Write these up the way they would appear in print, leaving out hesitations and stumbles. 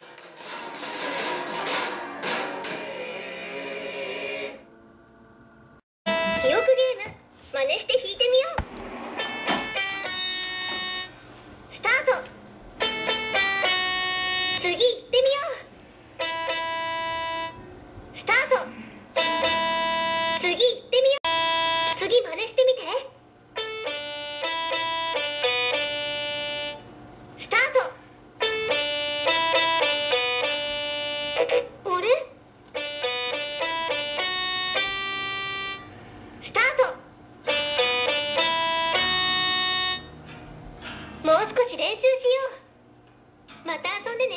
記憶ゲーム真似して弾いてみよう。スタート。次行ってみよう。スタート。次行ってみよう。次真似してみて。スタート。あれ？スタート。もう少し練習しよう。また遊んでね。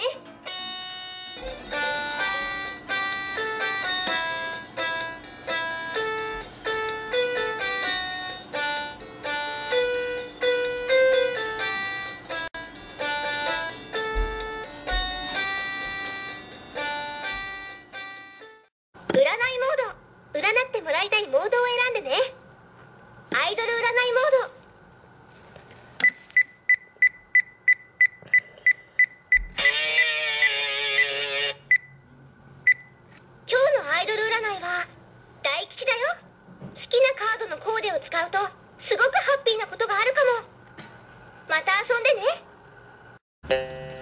占いモード。占ってもらいたいモードを選んでね。アイドル占いモード。今日のアイドル占いは大吉だよ。好きなカードのコーデを使うとすごくハッピーなことがあるかも。また遊んでね。